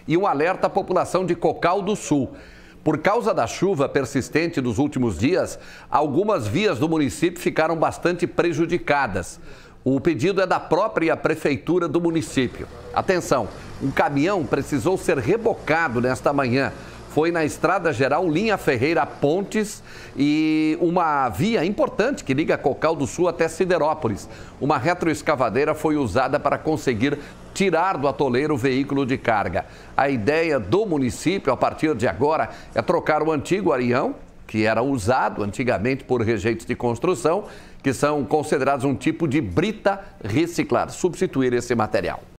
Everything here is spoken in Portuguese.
e um alerta à população de Cocal do Sul. Por causa da chuva persistente dos últimos dias, algumas vias do município ficaram bastante prejudicadas. O pedido é da própria prefeitura do município. Atenção, um caminhão precisou ser rebocado nesta manhã. Foi na Estrada Geral Linha Ferreira Pontes e uma via importante que liga Cocal do Sul até Siderópolis. Uma retroescavadeira foi usada para conseguir tirar do atoleiro o veículo de carga. A ideia do município, a partir de agora, é trocar o antigo arião, que era usado antigamente por rejeitos de construção, que são considerados um tipo de brita reciclada, substituir esse material.